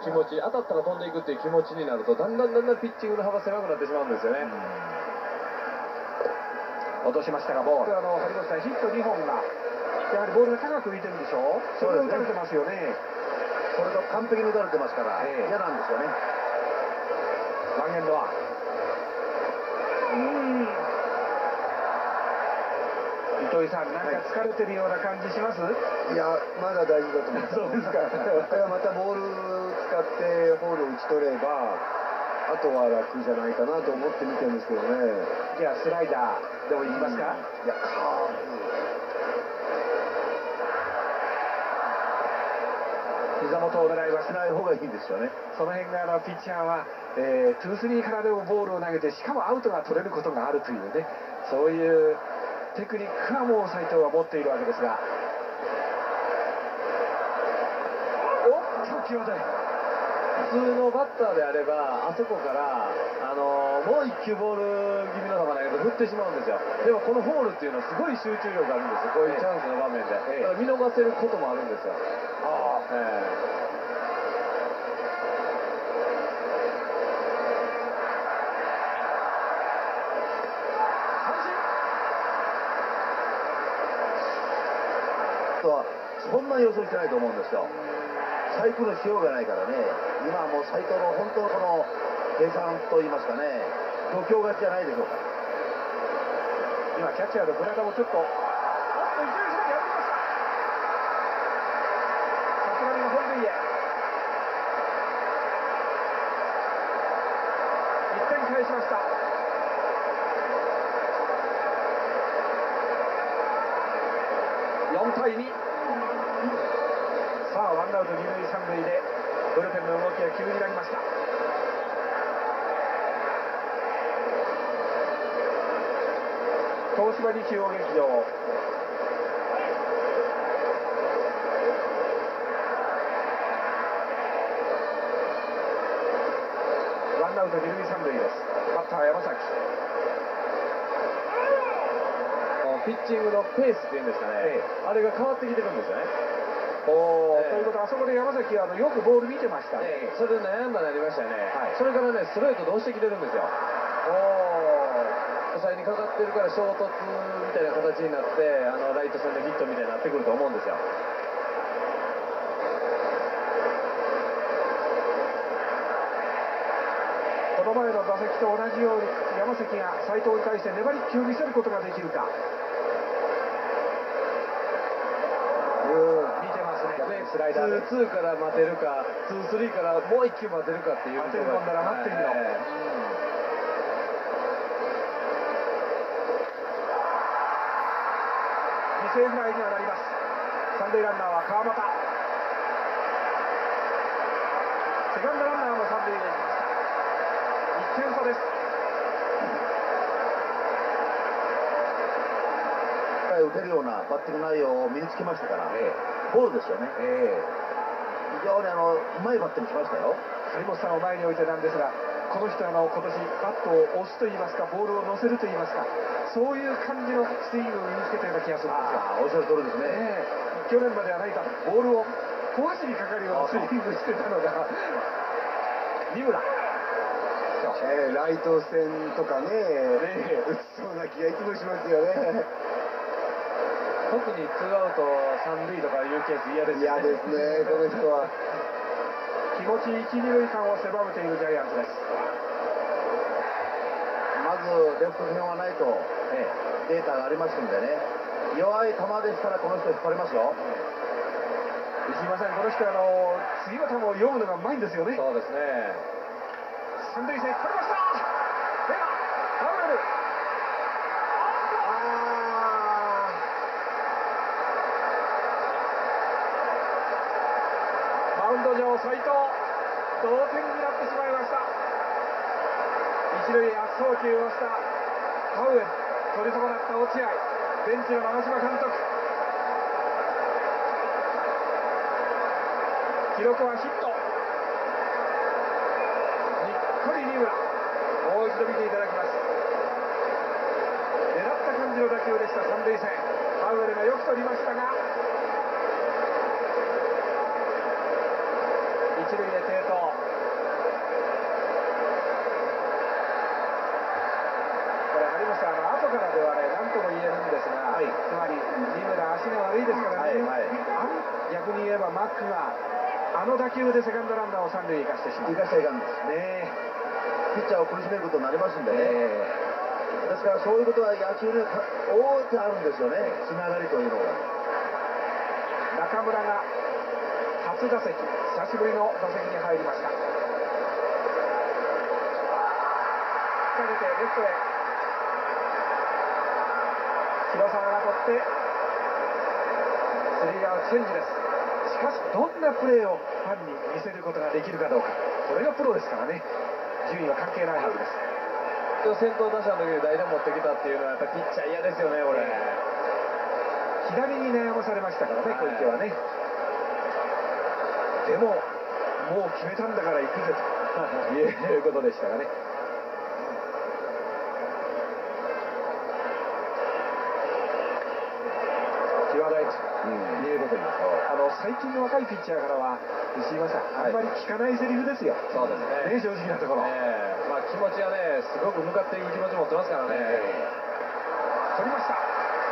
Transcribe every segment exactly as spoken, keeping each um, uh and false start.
気持ち、当たったら飛んでいくっていう気持ちになると、だんだんだんだんピッチングの幅狭くなってしまうんですよね。 落としましたがボール。あの張本さんヒットにほんがやはりボールが高く浮いてるんでしょう。それを打たれてますよね。 これと完璧に打たれてますから、えー、嫌なんですよね。 ワンエンドワン。うん糸井さん、なんか疲れてるような感じします？ いや、まだ大丈夫だと思います。 そうですか。 またボール使ってホールを打ち取れば、あとは楽じゃないかなと思って見てるんですけどね。 じゃあスライダーでもいきますか？ いや、カーブ。 膝元を狙いはしない方がいいですよね。 その辺があのピッチャーは、えー、ツースリーからでもボールを投げて、しかもアウトが取れることがあるというね、そういうテクニックはもう斉藤は持っているわけですが。おっと際どい。 普通のバッターであれば、あそこから、あのー、もう一球ボール気味の球投げて振ってしまうんですよ。でもこのホールっていうのはすごい集中力あるんですよ、こういうチャンスの場面で。ええ、だから見逃せることもあるんですよ。ああ、ええ。 そんな予想してないと思うんですよ。サイクルしようがないからね。今はもう斉藤の本当のこの計算といいますかね、度胸勝ちじゃないでしょうか。 今キャッチャーの村田もちょっとおっと一塁線やりました。さすがに本塁へいってん返しました。よんたいに。さあワンアウト二塁三塁でブルペンの動きが急になりました。東芝日曜劇場、ワンアウト二塁三塁です。バッター山崎。 ピッチングのペースっていうんですかね、ええ、あれが変わってきてるんですよね。 おー、えー、ということはあそこで山崎はあのよくボール見てましたね。 えー、それで悩んだなりましたね、はい、それからねストレートどうしてきてるんですよ。おー、抑えにかかってるから衝突みたいな形になってあのライト線でヒットみたいになってくると思うんですよ。 この前の打席と同じように山崎が斉藤に対して粘りっきを見せることができるか。見てますね。スライダーでツーツーから待てるか、ツースリーからもう一球待てるかっていう。 待てるもんなら待ってみろ。えー、犠牲フライにはなります。三塁ランナーは川又。セカンドランナーも三塁へ行きました。いってん差です。 打てるようなバッティング内容を身につけましたから、えー、ボールですよね。えー、非常にあのうまいバッティングしましたよ。 張本さんを前に置いてなんですが、この人あの今年バットを押すといいますか、ボールを乗せるといいますか、そういう感じのスイングを身につけたような気がするんですよ。 ああ、おっしゃる通りですね。 えー、去年までは何かボールを壊しにかかるようなスイングしてたのが三村。 えー、ライト線とかね、ね打ちそうな気がいつもしますよね。 特にツーアウト三塁とかいうケース嫌ですね。 嫌ですね、この人は。 気持ち一、二塁間を狭めているジャイアンツです。 まずレフト線はないと、ええ、データがありますんでね、弱い球でしたらこの人引っ張りますよ。 石井さん、この人あの次の球を読むのがうまいんですよね。 そうですね。 三塁線取りました。ではファウル。マウンド上斉藤、同点になってしまいました。一塁へ悪送球をしたパウエル、取り損なった落合、ベンチの長嶋監督。記録はヒット。にっこり二村。もう一度見ていただきます。狙った感じの打球でした。三塁線、パウエルがよく取りましたが一塁へ継投。 してあの後からではね何とも言えるんですが、 はいつまり三村足が悪いですからね、 はいはいあん逆に言えばマックがあの打球でセカンドランナーを三塁へ行かしてしまう生かしちゃいかんですねピッチャーを苦しめることになりますんでね、 えですからそういうことは野球には大いてあるんですよね、つながりというのが。 中村が初打席、久しぶりの打席に入りました。引っ掛けてレフトへ、広沢が取ってスリーアウトチェンジです。しかしどんなプレーをファンに見せることができるかどうか、これがプロですからね、順位は関係ないはずです。 先頭打者の時に代打持ってきたっていうのはやっぱりピッチャー嫌ですよね、これ。 左に悩まされましたからね、小池はね。でも、もう決めたんだから行くぜということでしたがね。際どいということに、あの最近の若いピッチャーからは、石井さん、あんまり聞かないセリフですよ、 そうですね、 ね正直なところ。 えーまあ、気持ちはね、すごく向かっていく気持ち持ってますからね。 取りました。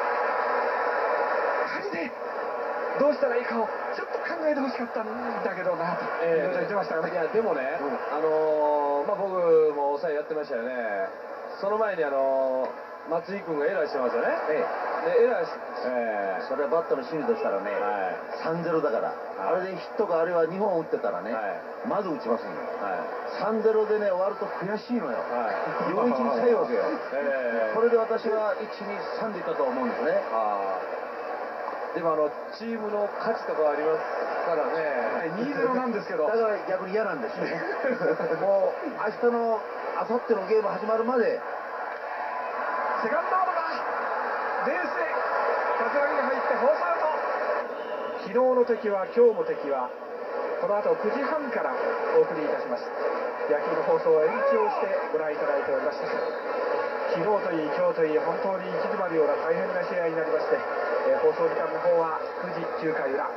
仮でどうしたらいいかをちょっと考えてほしかったんだけどなと、いろいろ言ってましたよね。 いやでもね、 うんあのーまあ、僕も抑えやってましたよね。その前に、あのー松井君がエラーしてますよね。 えでエラーし、えーそれはバットの心理としたらね、 はさんゼロだから、あれでヒットがあるいはにほん打ってたらね、 はいまず打ちますんよ。 はいさんゼロでね、終わると悔しいのよ。 はいよんいちにしたいわけよ。 えーこれで私はいち、に、さんでいったと思うんですね。 あーでもあのチームの勝ちとかありますからね。 にたいゼロなんですけど、 だから逆に嫌なんですよね。もう明日の、明後日のゲーム始まるまで、 セカンドアウトだ、ベースへ桂木が入ってフォースアウト。昨日の敵は今日も敵は、この後くじはんからお送りいたします。野球の放送は延長してご覧いただいておりました。昨日といい今日といい、本当に息詰まるような大変な試合になりまして、えー放送時間の方はくじきゅうかい裏。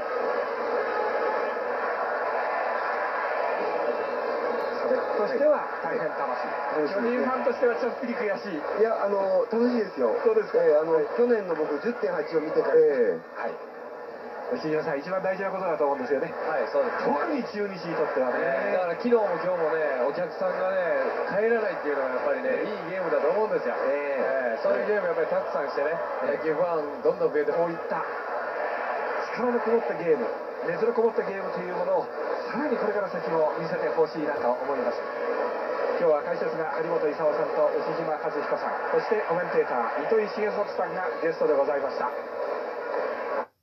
それとしては大変楽しい、巨人ファンとしてはちょっぴり悔しい。 いや、あの、楽しいですよ。 そうですか。 えーあの、去年の僕じゅってんはちを見てから、えはい。石島さん、一番大事なことだと思うんですよね。 はいそうです特に中日にとってはね。 ねだから昨日も今日もね、お客さんがね、帰らないっていうのがやっぱりね、いいゲームだと思うんですよ。 ええーそういうゲームやっぱりたくさんしてね、野球ファンどんどん増えて、 こういった力のこもったゲーム、熱のこもったゲームというものをさらにこれから先も見せてほしいなと思います。今日は解説が張本勲さんと牛島和彦さん、そしてコメンテーター糸井重里さんがゲストでございました。